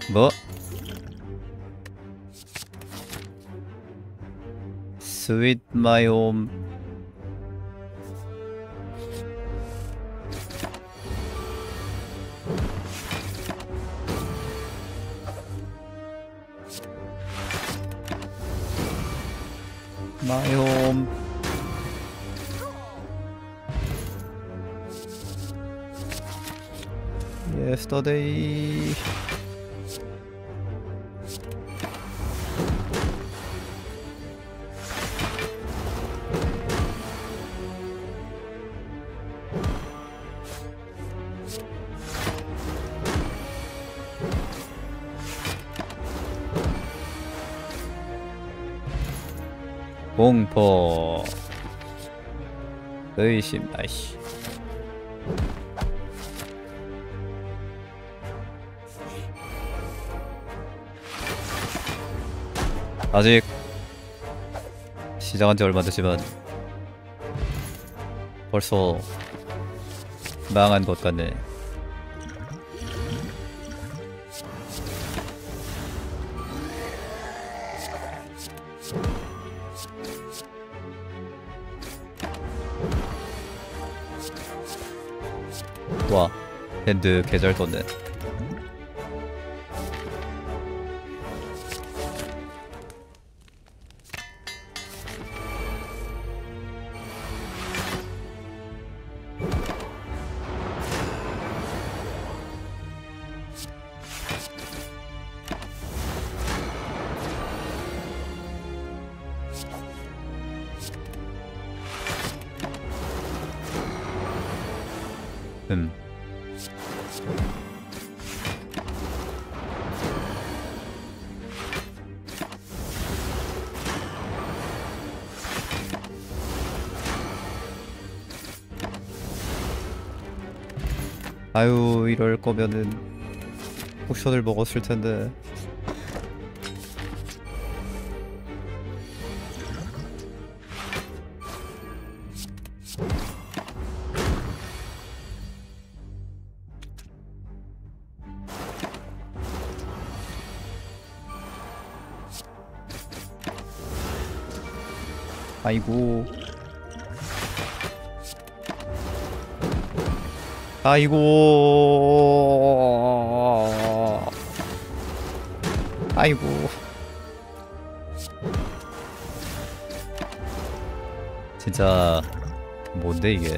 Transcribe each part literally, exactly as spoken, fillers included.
뭐? 스윗 마이 홈. 마이 홈. 예스터데이. 공포. 의심. 아이씨. 아직 시작한 지 얼마 됐지만 벌써 망한 것 같네. 와, 핸드 개잘 떴네. 음. 아유, 이럴 거면은 포션을 먹었을 텐데. 아이고. 아이고. 아이고. 진짜 뭔데 이게.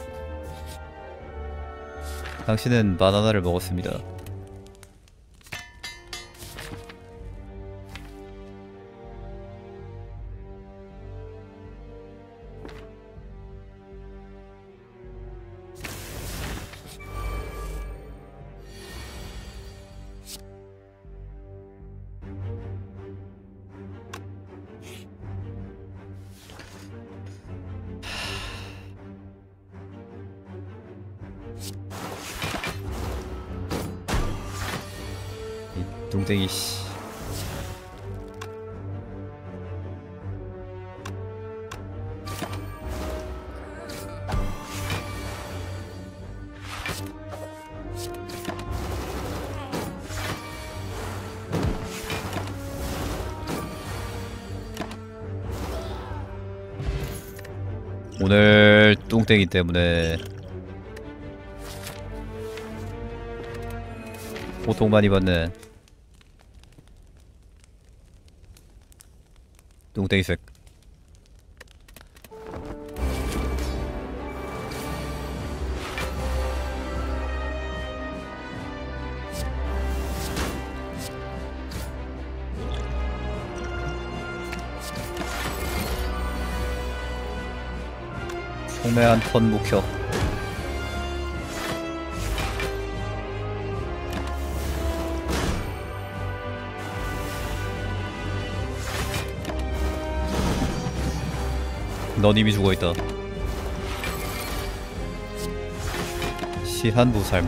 당신은 바나나를 먹었습니다. 동댕이 씨. 오늘 뚱땡이 때문에 고통 많이 받네. 뚱땡이색. 총매한 턴 목표. 넌 이미 죽어있다. 시한부살모.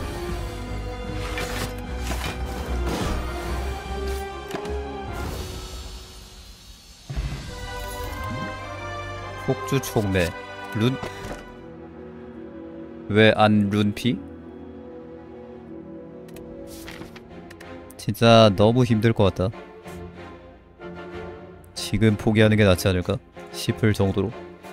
폭주 총매. 룬? 왜 안 룬피? 진짜 너무 힘들 것 같다. 지금 포기하는 게 낫지 않을까 싶을 정도로.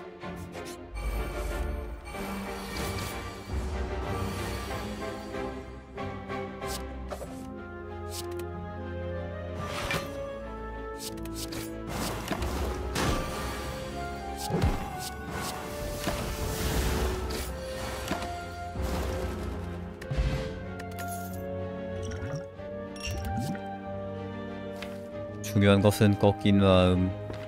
중요한 것은 꺾인 마음.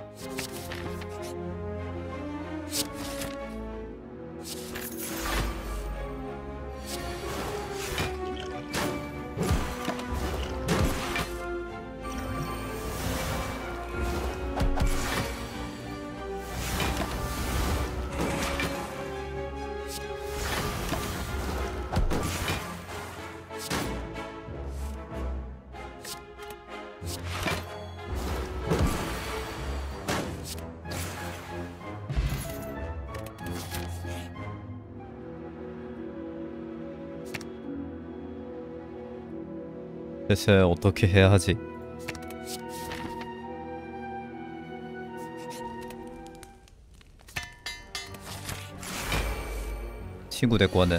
대체 어떻게 해야 하지? 친구 데리고 왔네.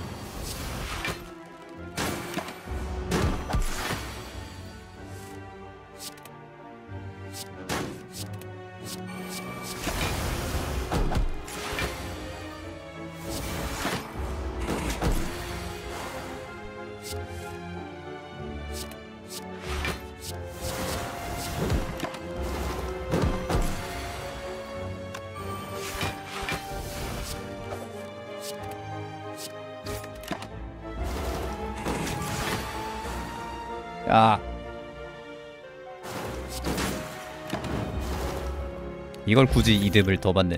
야, 이걸 굳이 이득을 더 받네.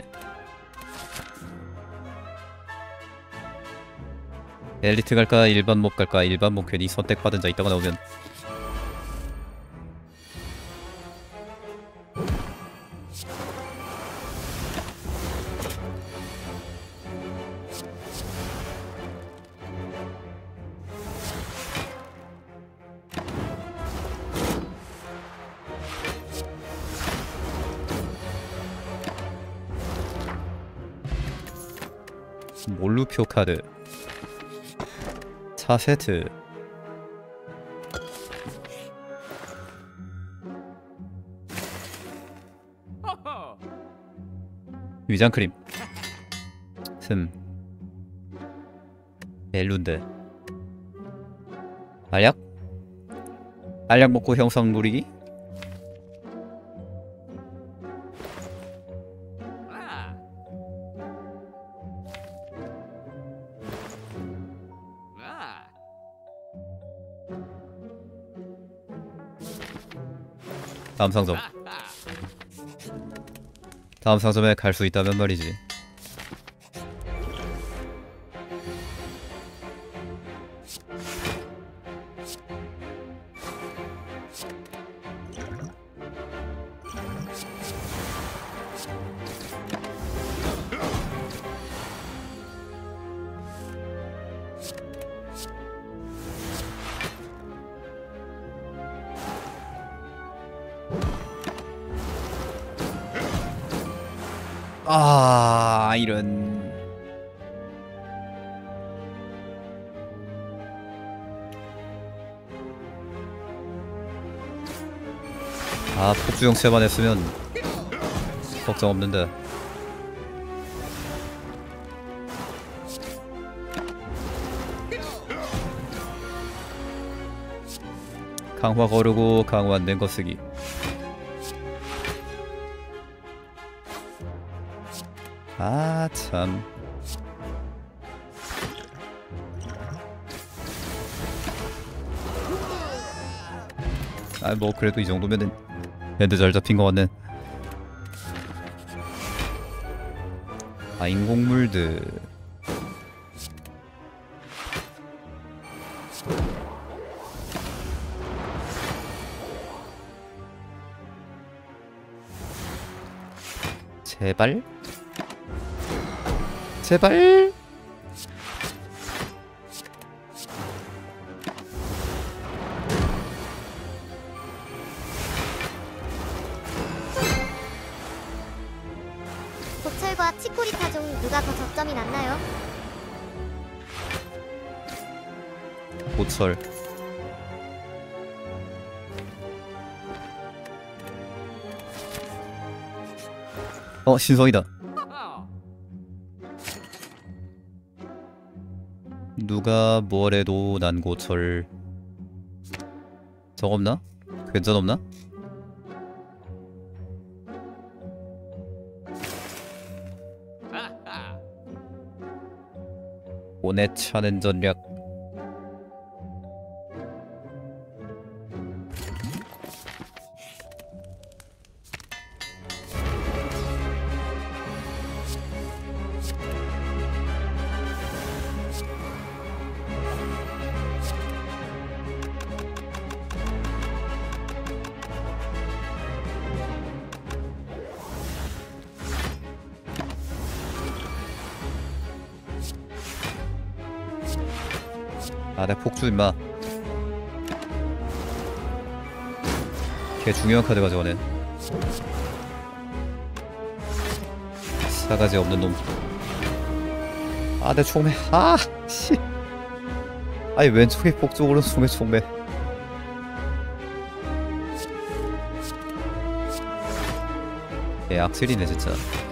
엘리트 갈까 일반 몹 갈까. 일반 몹 괜히 선택받은 자 있다가 나오면 몰루표 카드 사 세트. 위장크림 슴 멜룬드. 알약? 알약 먹고 형상 누리기? 다음 상점. 다음 상점에 갈 수 있다면 말이지. 아, 이런. 아, 폭주형 세만 했으면 걱정 없는데. 강화 거르고 강화 안 된 거 쓰기. 아, 참. 아, 뭐 그래도 이 정도면은 핸드 잘 잡힌 거 같네. 아, 인공물드. 제발? 제발? 치코리타 중 누가 더 저점이 낮나요? 고철. 어, 신성이다. 누가 뭐래도 난 고철. 적 없나? 괜찮 없나? 오내 차는 전략. 아, 내 폭주 임마. 걔 중요한 카드 가져가네. 싸가지 없는 놈. 아, 내 총매. 아, 씨. 아니, 왼쪽에 폭주, 오른쪽에 총매. 얘 악질이네 진짜.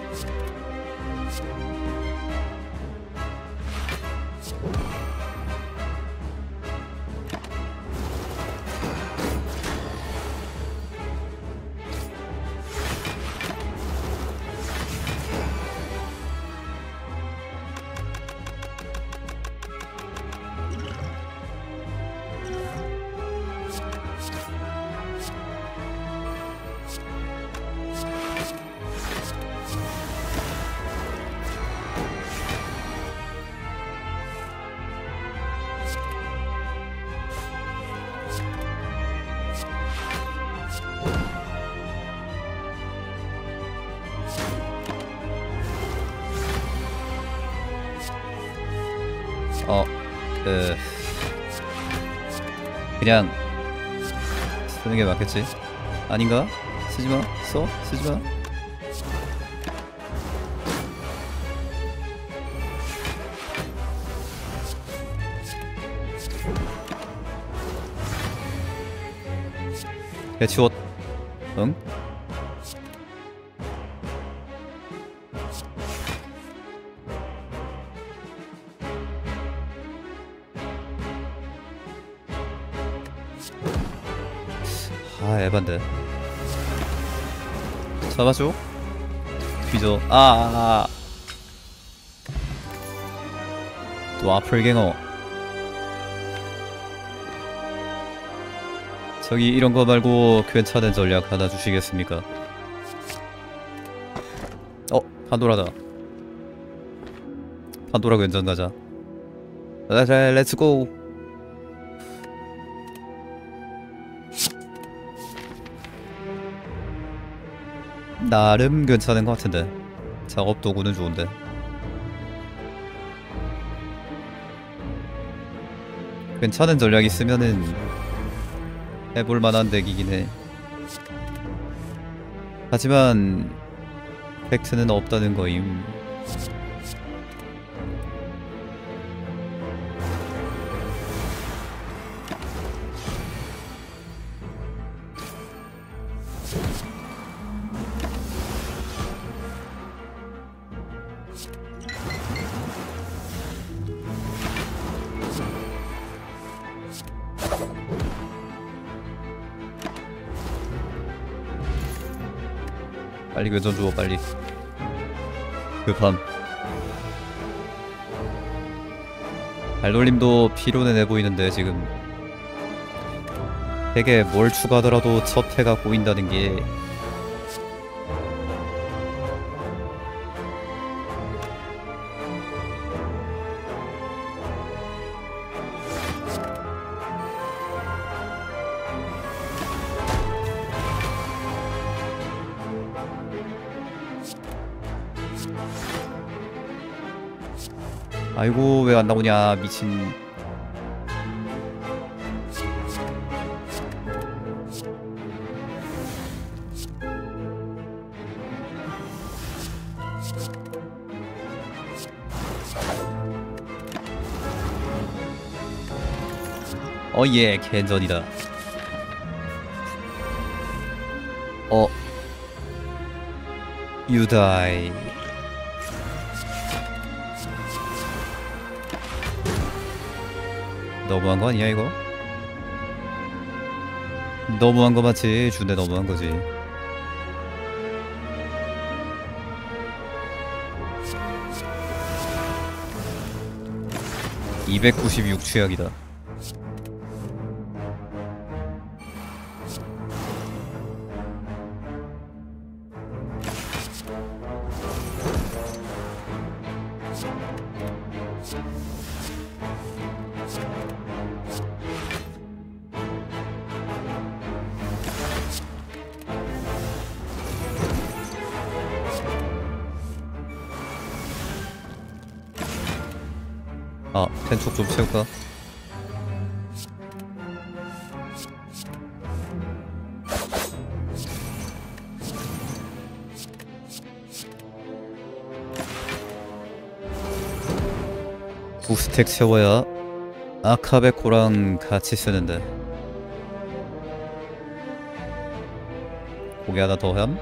어, 그 그냥 쓰는 게 맞겠지? 아닌가? 쓰지마? 써? 쓰지마? 배치옷. 응? 아, 에반데. 잡아줘. 뒤져. 아, 아, 아. 또 아플갱어. 저기 이런 거 말고 괜찮은 전략 하나 주시겠습니까? 어, 판도라다. 판도라 괜찮 가자. 자, 자, 렛츠고. 나름 괜찮은 것 같은데. 작업 도구는 좋은데. 괜찮은 전략 있으면은 해볼 만한 덱이긴 해. 하지만 팩트는 없다는 거임. 빨리 교전 주워 빨리. 급함. 발놀림도 피로는 내 보이는데 지금 되게 뭘 추가하더라도 첫 패가 꼬인다는 게 아이고 왜 안 나오냐 미친. 어예 캔전이다. 어 유다이. 너무한 거 아니야 이거? 너무한 거 맞지? 준대 너무한 거지. 이백구십육 취약이다. 아, 텐촉 좀 채울까? 두 스택 채워야 아카베코랑 같이 쓰는데. 고기 하나 더 함?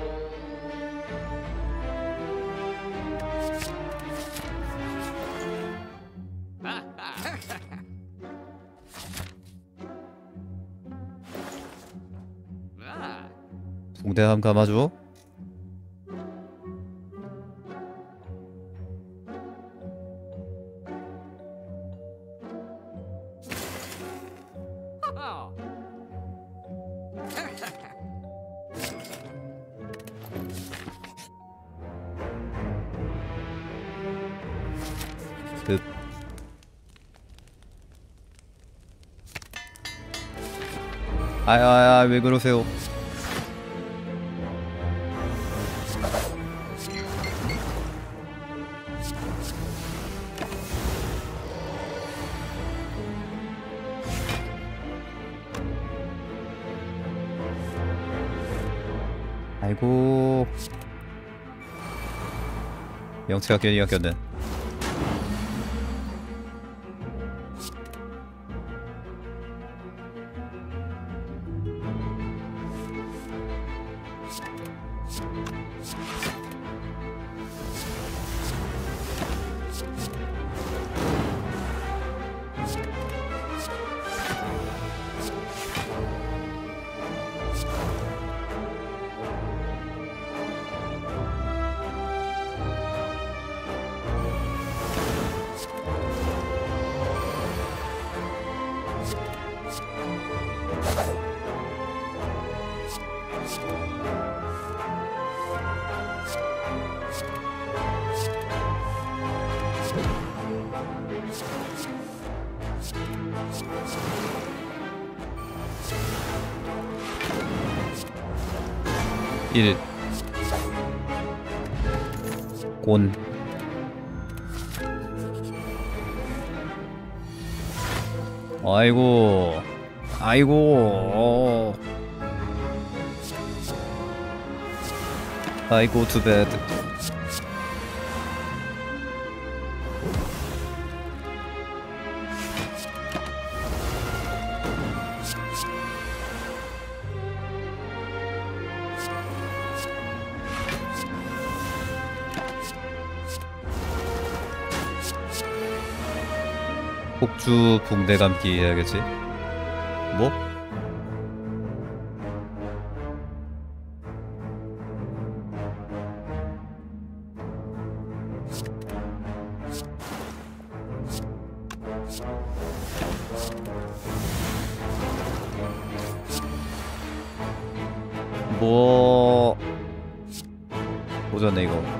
동대함 감아줘. 득. 아야야 왜 그러세요? 아이고 영체가 괜히 아꼈네. 일 곤 아이고 아이고 아이고 투배드. 폭주 붕대 감기 해야겠지? 뭐? 뭐 오졌네 이거.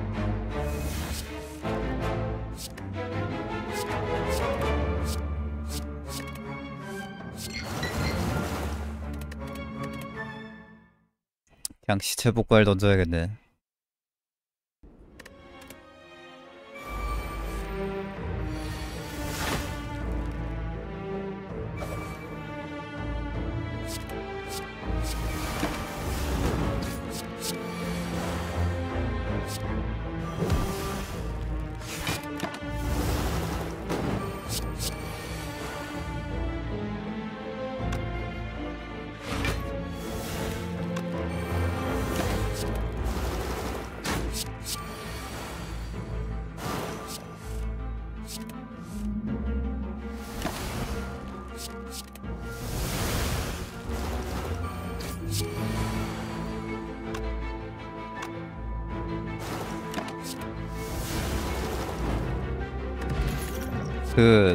그냥 시체 폭발 던져야겠네. 그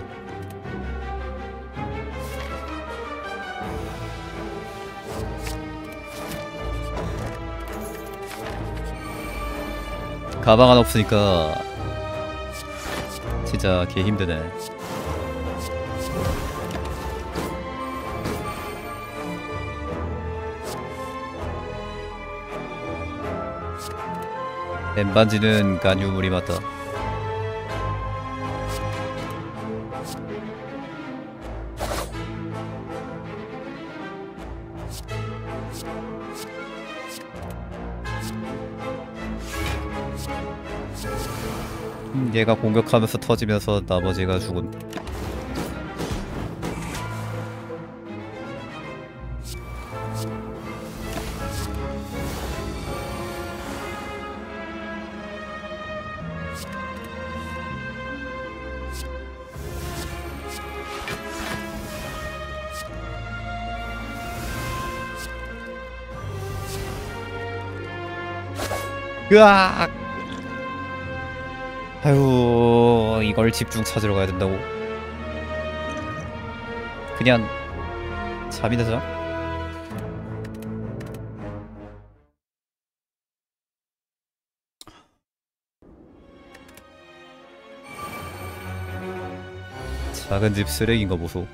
가방 하나 없으니까 진짜 개 힘드네. 엠반지는 간유물이 맞다. 음, 얘가 공격하면서 터지면서 나머지가 죽음. 으악! 아유, 이걸 집중 찾으러 가야 된다고? 그냥 잠이나 자? 작은 집 쓰레기인 거 보소.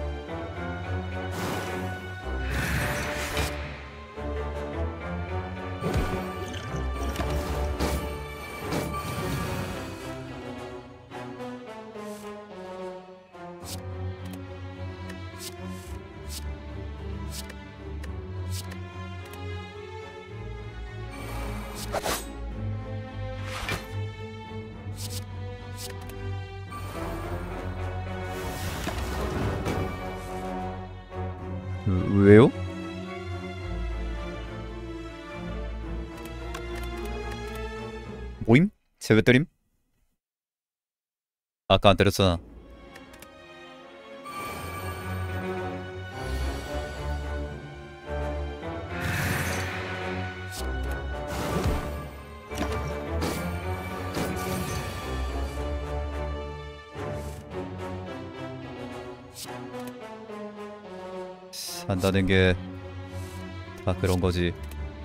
그, 왜요? 모임? 쟤 왜 때림? 아까 안 때렸잖아. 산다는 게 다 그런 거지.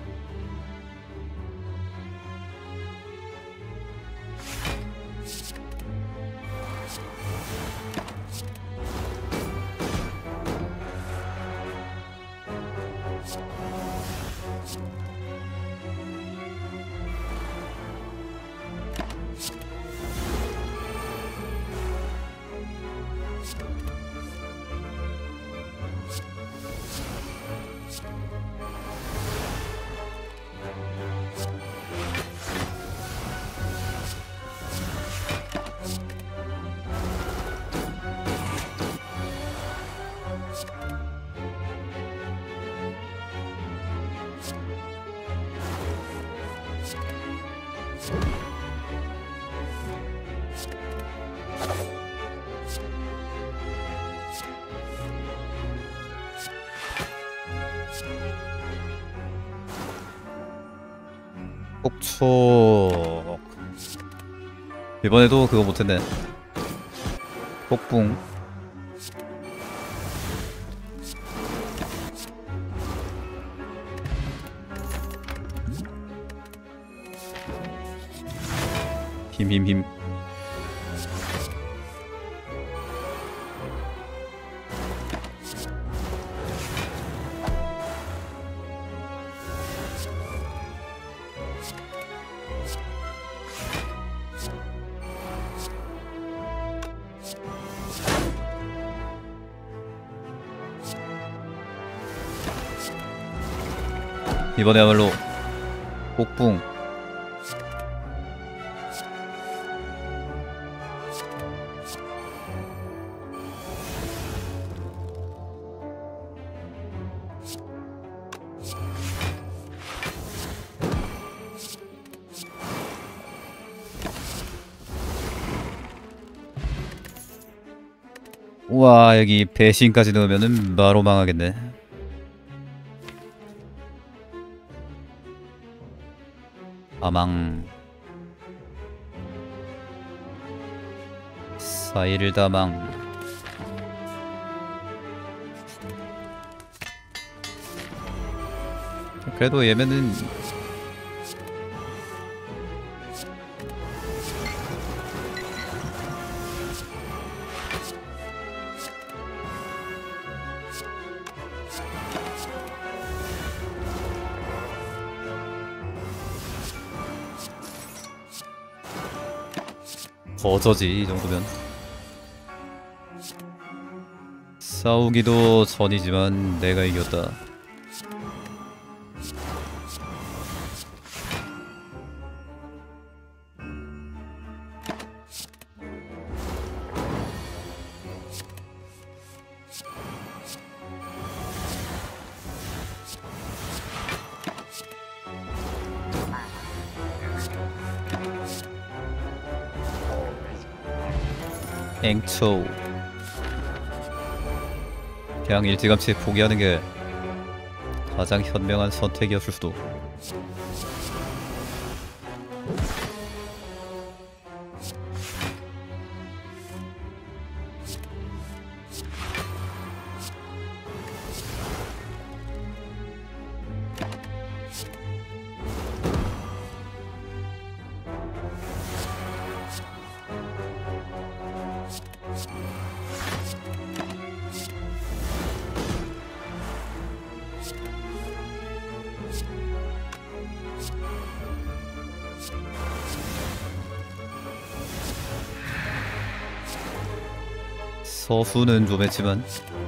폭촉. 이번에도 그거 못했네. 폭풍. 힘힘힘. 이번에야말로 폭풍. 와, 여기 배신까지 넣으면은 바로 망하겠네. 아망. 사일다망. 그래도 얘면은 어저지 이 정도면. 싸우기도 전이지만 내가 이겼다. 앵초. 그냥 일찌감치 포기하는 게 가장 현명한 선택이었을 수도. 서수는 좀 했지만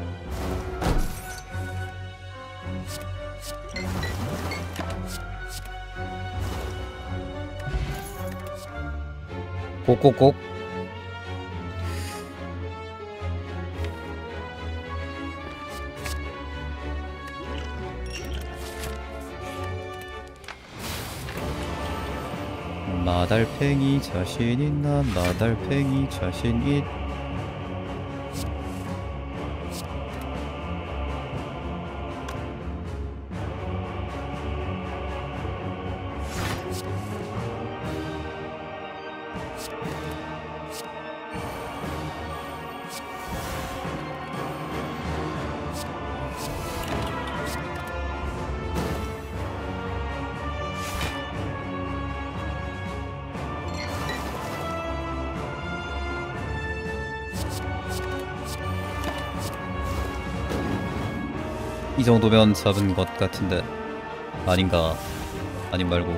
꼭꼭꼭. 마달팽이 자신 있나? 마달팽이 자신 있. 이 정도면 잡은 것 같은데 아닌가? 아님 말고.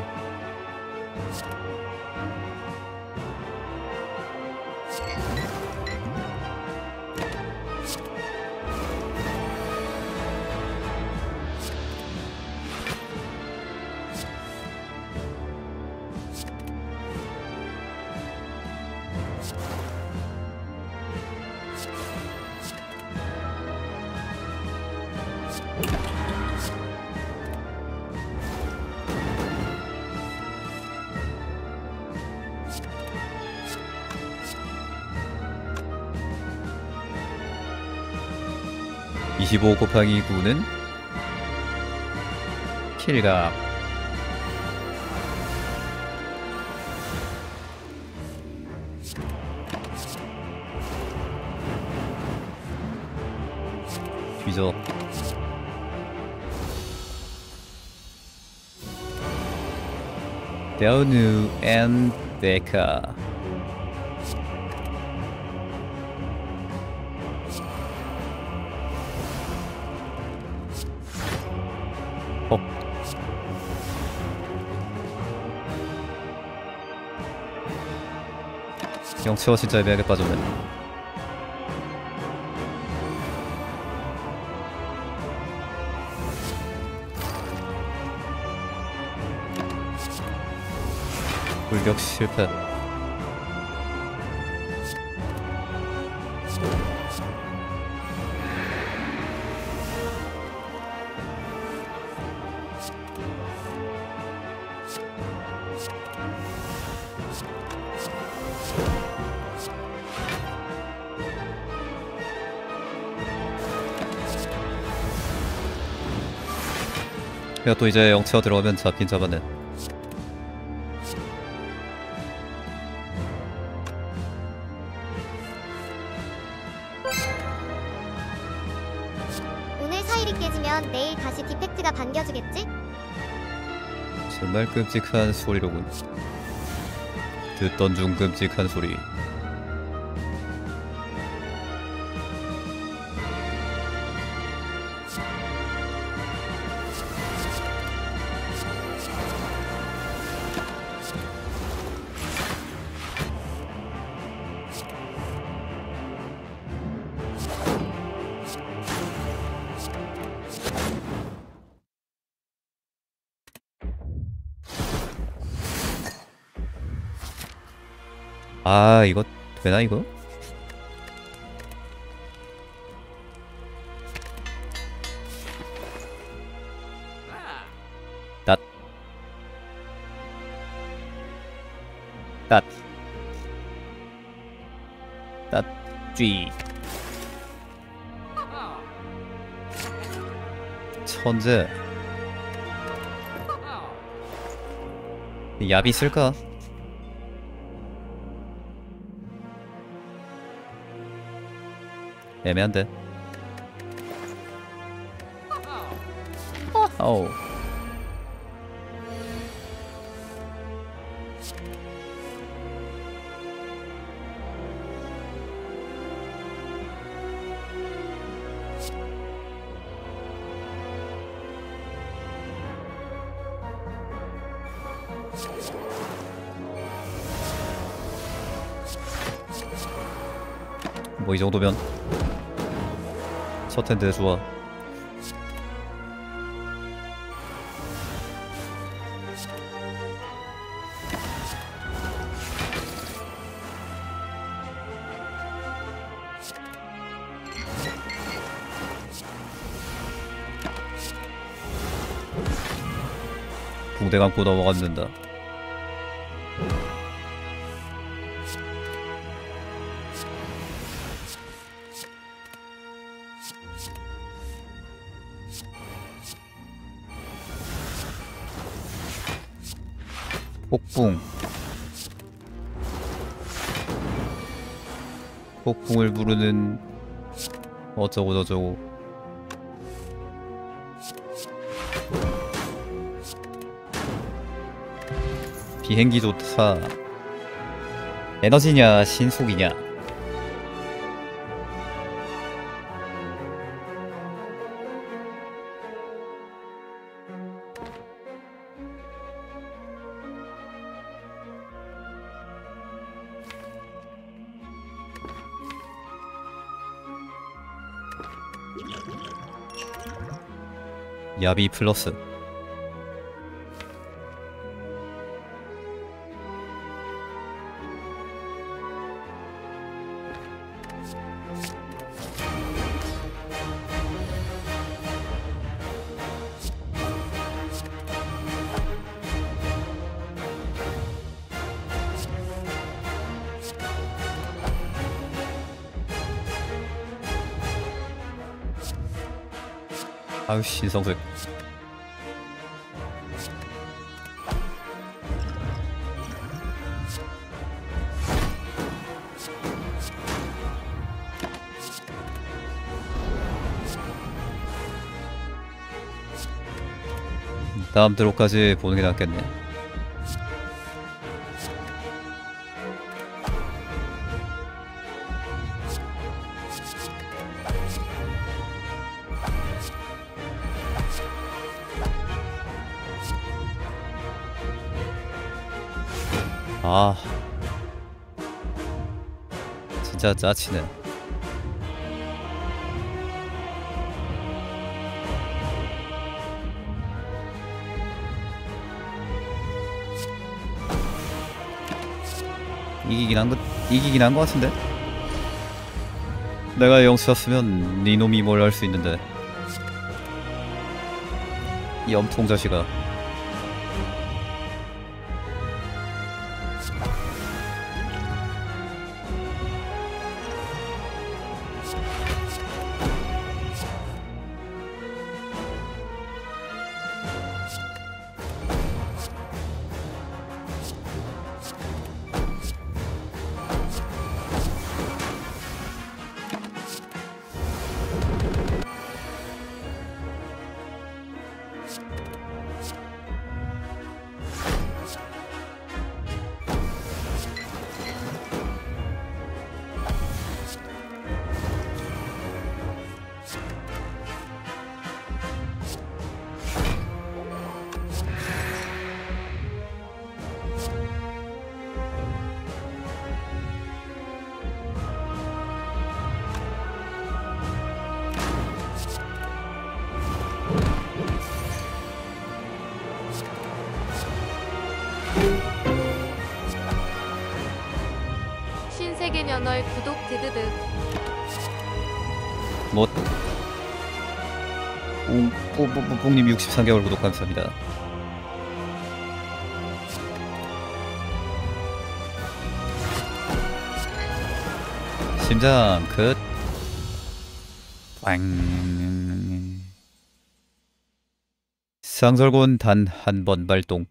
이십오 곱하기 구는 킬각. 뒤져. 데우누 앤 데카. 영채가 진짜 애매하게 빠졌네. 불격 실패. 야, 또 이제 영체가 들어가면 잡긴 잡았네. 오늘 사일이 깨지면 내일 다시 디펙트가 반겨주겠지? 정말 끔찍한 소리로군. 듣던 중 끔찍한 소리. 아, 이거 되나 이거? 낫 낫 낫쥐 천재. 야비 쓸까? 애매한데. 어우. 뭐 이 정도면 첫 텐데 좋아. 붕대 감고 넘어간다. 폭풍. 폭풍을 부르는 어쩌고 저쩌고. 비행기 좋다. 에너지냐 신속이냐. 야비 플러스. 아유 신성색. 다음 드롭까지 보는 게 낫겠네. 아 진짜 짜치네. 이기긴 한 것, 이기긴 한 것 같은데? 내가 영수였으면 네 놈이 뭘 할 수 있는데. 이 염통 자식아. 채널 구독 드드득. 뭐 뽕뽕뽕뽕님 육십삼 개월 구독 감사합니다. 심장 끝. 빵. 상설곤 단 한 번 발동.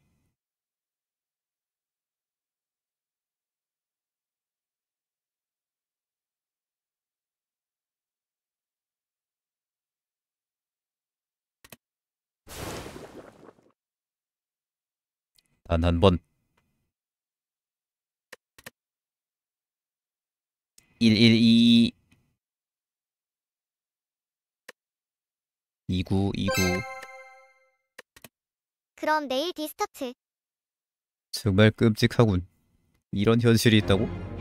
단 한 번. 일일이 이구 이구. 그럼 내일 디스타트. 정말 끔찍하군. 이런 현실이 있다고?